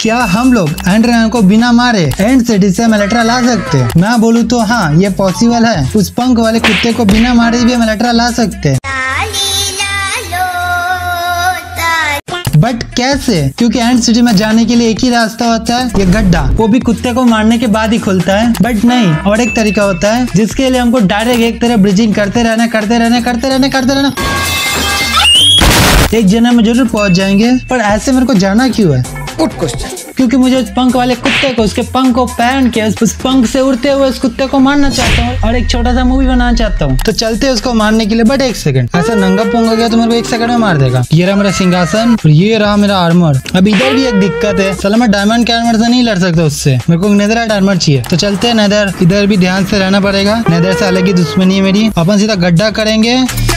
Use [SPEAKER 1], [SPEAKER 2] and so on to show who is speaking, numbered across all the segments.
[SPEAKER 1] क्या हम लोग एंड्रिया को बिना मारे एंड सिटी से एलेक्ट्रा ला सकते हैं? मैं बोलूँ तो हाँ, ये पॉसिबल है। उस पंख वाले कुत्ते को बिना मारे भी हम एलेक्ट्रा ला सकते हैं। बट कैसे? क्योंकि एंड सिटी में जाने के लिए एक ही रास्ता होता है, ये गड्ढा, वो भी कुत्ते को मारने के बाद ही खुलता है। बट नहीं, और एक तरीका होता है जिसके लिए हमको डायरेक्ट एक तरह ब्रिजिंग करते रहना। एक जन्म में जरूर पहुंच जाएंगे। पर ऐसे मेरे को जाना क्यों है? Good question. क्योंकि मुझे उस पंख वाले कुत्ते को, उसके पंख को पहन के उस पंख से उड़ते हुए उस कुत्ते को मारना चाहता हूँ और एक छोटा सा मूवी बनाना चाहता हूँ। तो चलते हैं उसको मारने के लिए। बट एक सेकंड, ऐसा नंगा पोंगा गया तो मेरे को एक सेकंड में मार देगा। ये रहा मेरा सिंहासन और ये रहा मेरा आर्मर। अब इधर भी एक दिक्कत है, साला मैं डायमंड के आर्मर से नहीं लड़ सकता उससे, मेरे को नेदरराइट आर्मर चाहिए। तो चलते हैं नेदर। इधर भी ध्यान से रहना पड़ेगा, नेदर से अलग ही दुश्मनी है मेरी। अपन सीधा गड्ढा करेंगे,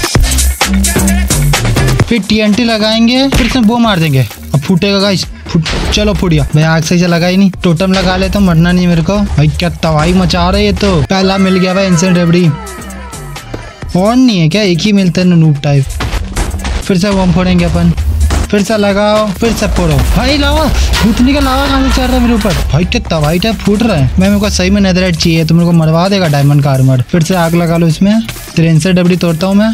[SPEAKER 1] फिर TNT लगाएंगे, फिर से वो मार देंगे। अब फूटेगा गाइस, चलो फूट गया भाई। आग सही से लगा ही नहीं। टोटम लगा लेता हूँ, मरना नहीं मेरे को। भाई क्या तबाही मचा रहे, ये तो पहला मिल गया भाई इंसेंट रेबड़ी। और नहीं है क्या? एक ही मिलता है नूब टाइप। फिर से बम फोड़ेंगे अपन, फिर से लगाओ, फिर से फोड़ो। भाई लावा, भूतनी का लावा कहाँ से चल रहा है मेरे ऊपर? भाई क्या तबाही टाइप फूट रहा है। मेरे को सही में नेदरराइट चाहिए तो मेरे को मरवा देगा डायमंड का आर्मर। फिर से आग लगा लो इसमें, फिर इंसेंट रेबड़ी तोड़ता हूँ मैं।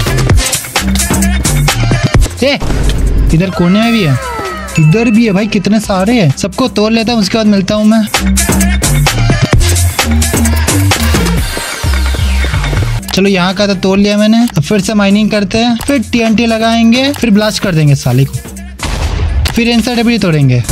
[SPEAKER 1] इधर कोने में भी है, इधर भी है भाई, कितने सारे हैं। सबको तोड़ लेता हूँ, उसके बाद मिलता हूँ मैं। चलो यहाँ का तो तोड़ लिया मैंने। अब फिर से माइनिंग करते हैं, फिर TNT लगाएंगे, फिर ब्लास्ट कर देंगे साले को, फिर इंसेंट भी तोड़ेंगे,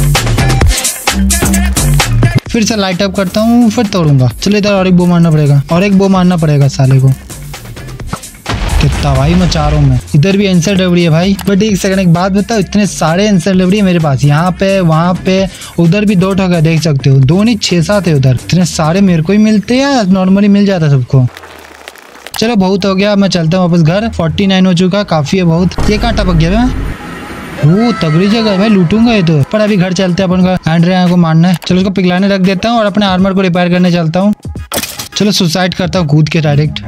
[SPEAKER 1] फिर से लाइट अप करता हूँ, फिर तोड़ूंगा। चलो इधर और एक बो मारना पड़ेगा, और एक बो मारना पड़ेगा साले को। कितना भाई मचा रहा हूँ मैं। इधर भी इंसेंट रेबड़ी है भाई। बट एक सेकंड, एक बात बताओ, इतने सारे इंसेंट रेबड़ी है मेरे पास, यहाँ पे, वहाँ पे, उधर भी 2 ठोका, देख सकते हो। 2 नहीं 6-7 है उधर। इतने सारे मेरे को ही मिलते हैं या नॉर्मली मिल जाता सबको? चलो बहुत हो गया, मैं चलता हूँ वापस घर। 49 हो चुका, काफी है बहुत। ये कहाँ टपक गया मैं? वो तगड़ी जगह है भाई, लूटूंगा ये तो। पर अभी घर चलते हैं, अपन का एंड्रिया को मारना है। चलो उसको पिघलाने रख देता हूँ और अपने आर्मर को रिपेयर करने चलता हूँ। चलो सुसाइड करता हूँ कूद के डायरेक्ट।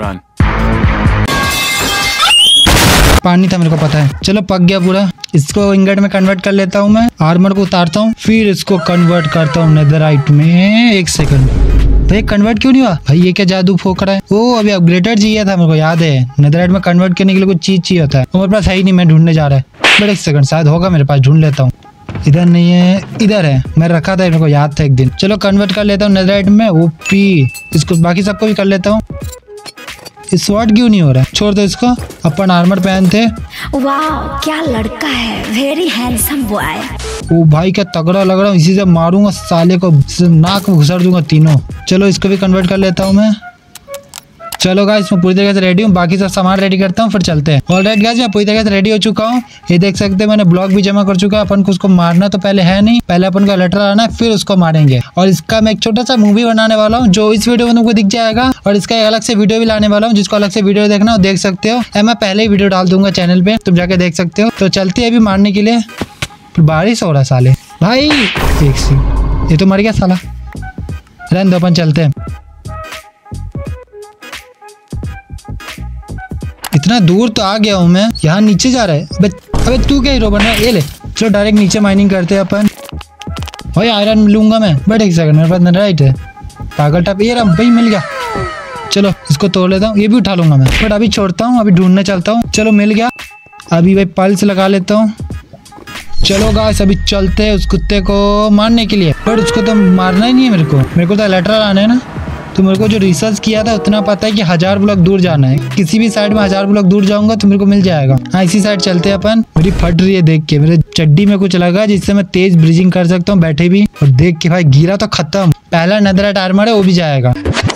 [SPEAKER 1] पानी था मेरे को पता है। चलो पक गया पूरा। इसको इंगट में कन्वर्ट कर लेता हूँ मैं। आर्मर को उतारता हूँ, फिर इसको कन्वर्ट करता हूँ नेदरराइट में। एक सेकंड भाई, कन्वर्ट क्यों नहीं हुआ भाई? ये क्या जादू फोक रहा है? ओ अभी अपग्रेडेड चाहिए था मेरे को, याद है। नेदरराइट में कन्वर्ट करने के लिए कुछ चीज चाहिए होता है, मेरे पास है ही नहीं। मैं ढूंढने जा रहा है। बट एक सेकंड, शायद होगा मेरे पास, ढूंढ लेता हूँ। इधर नहीं है, इधर है, मैं रखा था, मेरे को याद था एक दिन। चलो कन्वर्ट कर लेता हूँ नेदरराइट में। ओपी, इसको बाकी सबको भी कर लेता हूँ। स्वॉर्ड क्यों नहीं हो रहा है? छोड़ दो इसको, अपन आर्मर पहनते।
[SPEAKER 2] वाह क्या लड़का है, वेरी हैंडसम बॉय।
[SPEAKER 1] ओ भाई क्या तगड़ा लग रहा हूँ, इसी से मारूंगा साले को, नाक में घुसा दूंगा तीनों। चलो इसको भी कन्वर्ट कर लेता हूँ मैं। चलो गाइस मैं पूरी तरीके से रेडी हूँ, बाकी सब सामान रेडी करता हूँ, फिर चलते हैं। ऑलराइट गाइस मैं पूरी तरीके से रेडी हो चुका हूँ। ये देख सकते हैं मैंने ब्लॉक भी जमा कर चुका है। अपन को उसको मारना तो पहले है नहीं, पहले अपन को लेटर आना है, फिर उसको मारेंगे। और इसका मैं एक छोटा सा मूवी बनाने वाला हूँ, जो इस वीडियो में तुमको दिख जाएगा। और इसका एक अलग से वीडियो भी लाने वाला हूँ, जिसको अलग से वीडियो देखना हो देख सकते हो। मैं पहले ही वीडियो डाल दूंगा चैनल पे, तुम जाके देख सकते हो। तो चलते हैं अभी मारने के लिए। बारिश हो रहा साले भाई, ये तो मर गया साला। रहने दो, अपन चलते हैं। इतना दूर तो आ गया हूँ मैं, यहाँ नीचे जा रहा है। अबे तू क्या हीरो बन रहा है? ये ले, चलो डायरेक्ट नीचे माइनिंग करते हैं अपन। भाई आयरन लूंगा मैं। बट एक सेकंड, मेरे पास नेदरराइट है। पागल टाइप, ये रहा भाई, मिल गया। चलो इसको तोड़ लेता हूँ, ये भी उठा लूंगा मैं। बट अभी छोड़ता हूँ, अभी ढूंढने चलता हूँ। चलो मिल गया। अभी भाई पल्स लगा लेता हूँ। चलो गाइस अभी चलते हैं उस कुत्ते को मारने के लिए। बट उसको तो मारना ही नहीं है मेरे को तो इलेक्ट्रा लाना है ना। तो मेरे को जो रिसर्च किया था उतना पता है कि 1000 ब्लॉक दूर जाना है। किसी भी साइड में 1000 ब्लॉक दूर जाऊंगा तो मेरे को मिल जाएगा। हाँ इसी साइड चलते हैं अपन। मेरी फट रही है देख के, मेरे चड्डी में कुछ लगा जिससे मैं तेज ब्रिजिंग कर सकता हूँ बैठे भी। और देख के भाई गिरा तो खत्म। पहला नेदरराइट आर्मर है, वो भी जाएगा।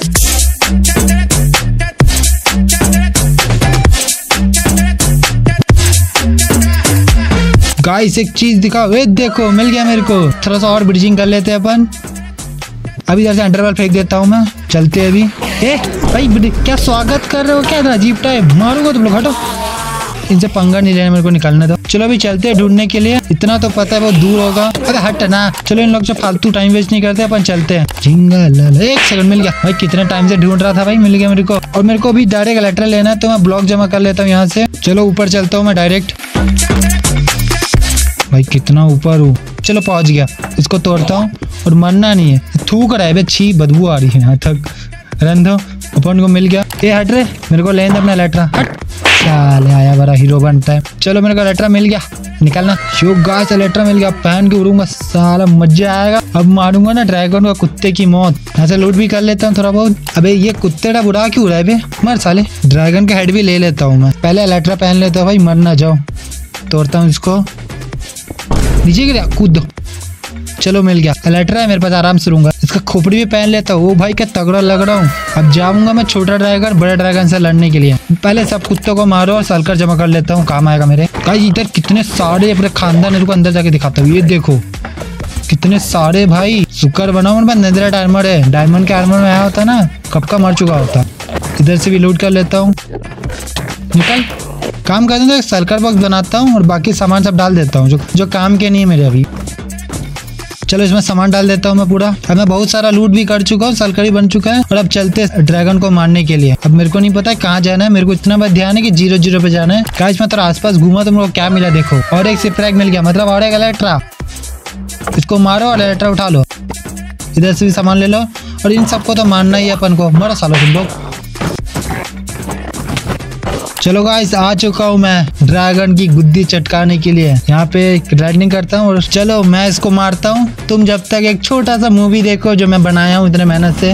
[SPEAKER 1] गाइस एक चीज दिखाओ, वे देखो मिल गया मेरे को। थोड़ा सा और ब्रिजिंग कर लेते हैं अपन। अभी इधर से अंडरवर्ल्ड फेंक देता हूँ मैं। चलते हैं अभी। भाई क्या स्वागत कर रहे हो, क्या अजीब टाइप, मारूंगा तुम लोग, हटो। इनसे पंगा नहीं लेना, मेरे को निकलने दो। चलो अभी चलते हैं ढूंढने के लिए। इतना तो पता है बहुत दूर होगा। अरे हट ना, चलो इन लोग से फालतू टाइम वेस्ट नहीं करते, अपन चलते हैं। एक सेकंड, मिल गया भाई। कितने टाइम से ढूंढ रहा था भाई, मिल गया मेरे को। और मेरे को अभी डायरेक्ट इलेक्ट्रा लेना है, तो मैं ब्लॉक जमा कर लेता हूँ यहाँ से। चलो ऊपर चलता हूँ मैं डायरेक्ट। भाई कितना ऊपर हूँ। चलो पहुंच गया, इसको तोड़ता हूँ और मरना नहीं है। थूक रहा है बे, छी बदबू आ रही है यहाँ तक। रन दो, अपन को मिल गया। ये हट रे, मेरे को लेने दे अपना लेटरा। हट साले, आया बड़ा हीरो बनता है। चलो मेरे को लेटरा मिल गया, निकलना। शो गाइस लेटरा मिल गया, पहन के उड़ूंगा, साला मजा आएगा। अब मारूंगा ना ड्रैगन को, कुत्ते की मौत। ऐसे लूट भी कर लेता हूँ थोड़ा बहुत। अबे ये कुत्ते बुरा क्यों रहा है बे, मर साले। ड्रैगन का हेड भी ले लेता हूँ मैं, पहले लेटरा पहन लेता हूँ भाई, मर ना जाओ। तोड़ता हूँ इसको, नीचे गिरा, कूद दो। चलो मिल गया, लेटरा है मेरे पास, आराम से रहूंगा। इसका खोपड़ी भी पहन लेता हूँ। ओ भाई क्या तगड़ा लग रहा हूँ। अब जाऊंगा मैं छोटा ड्रैगन बड़े ड्रैगन से लड़ने के लिए। पहले सब कुत्तों को मारो और सलकर जमा कर लेता हूँ, काम आएगा मेरे। भाई इधर कितने सारे अपने खानदान को अंदर जाके दिखाता हूँ। ये देखो कितने सारे भाई। शुक्र बनाओ मेरे पास नेदरराइट आर्मर है। डायमंड के आर्मर में आया होता ना, कब का मर चुका होता। इधर से भी लूट कर लेता हूँ। निकल, काम करते तो एक सर्कल बॉक्स बनाता हूँ और बाकी सामान सब डाल देता हूँ जो काम के नहीं है मेरे अभी। चलो इसमें सामान डाल देता हूँ मैं पूरा। अब मैं बहुत सारा लूट भी कर चुका हूँ, सर्कल ही बन चुका है। और अब चलते ड्रैगन को मारने के लिए। अब मेरे को नहीं पता कहाँ जाना है, मेरे को इतना बस ध्यान है कि 0-0 पे जाना है। गाइस मैं तो आसपास घूमा तो मेरे को क्या मिला देखो, और एक सिपरैग मिल गया, मतलब और एक लेटरा। इसको मारो और लेटरा उठा लो। इधर से भी सामान ले लो और इन सबको तो मारना ही है अपन को। मरो सालो तुम लोग। चलो गाइस आ चुका हूँ मैं ड्रैगन की गुद्दी चटकाने के लिए। यहाँ पे राइडिंग करता हूँ और चलो मैं इसको मारता हूँ। तुम जब तक एक छोटा सा मूवी देखो जो मैं बनाया हूँ इतने मेहनत से।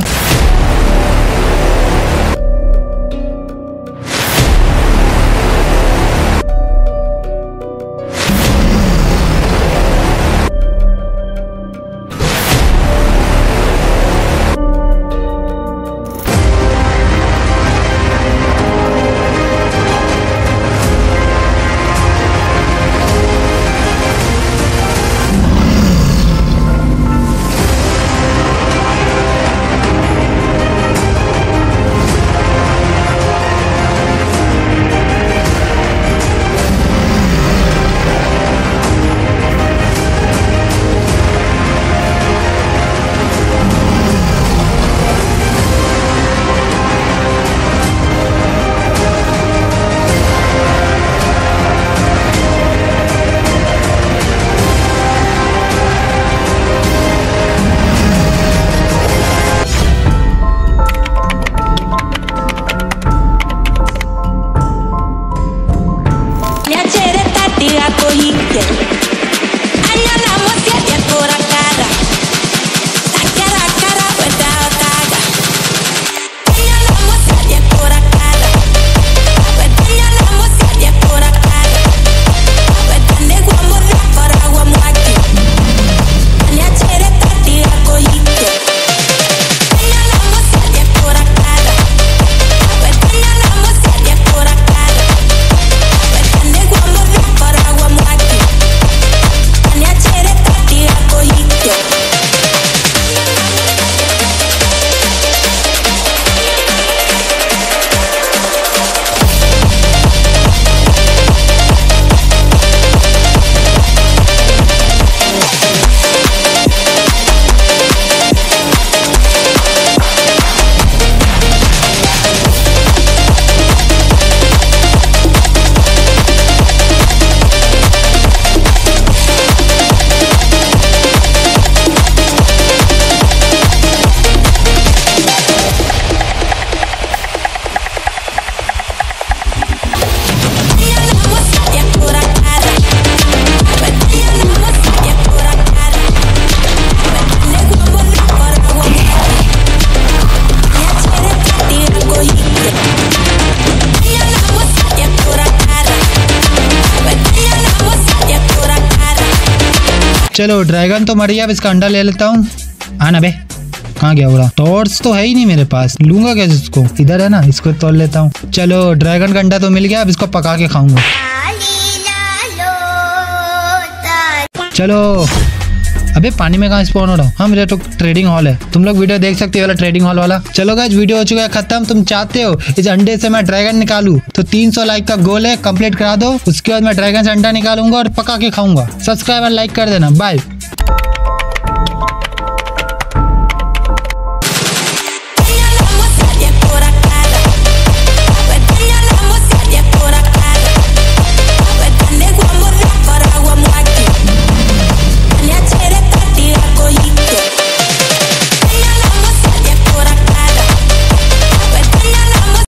[SPEAKER 1] चलो ड्रैगन तो मर गया, अब इसका अंडा ले लेता हूँ। आना बे, कहाँ गया उड़ा? टॉर्च तो है ही नहीं मेरे पास, लूंगा कैसे इसको? इधर है ना, इसको तोड़ लेता हूँ। चलो ड्रैगन का अंडा तो मिल गया, अब इसको पका के खाऊंगा। चलो अबे पानी में कहाँ स्पॉन हो रहा हूँ? हाँ मेरा तो ट्रेडिंग हॉल है, तुम लोग वीडियो देख सकते हो वाला ट्रेडिंग हॉल वाला। चलो गाइस वीडियो हो चुका है खत्म। तुम चाहते हो इस अंडे से मैं ड्रैगन निकालूं तो 300 लाइक का गोल है, कंप्लीट करा दो। उसके बाद मैं ड्रैगन से अंडा निकालूंगा और पका के खाऊंगा। सब्सक्राइब और लाइक कर देना। बाय।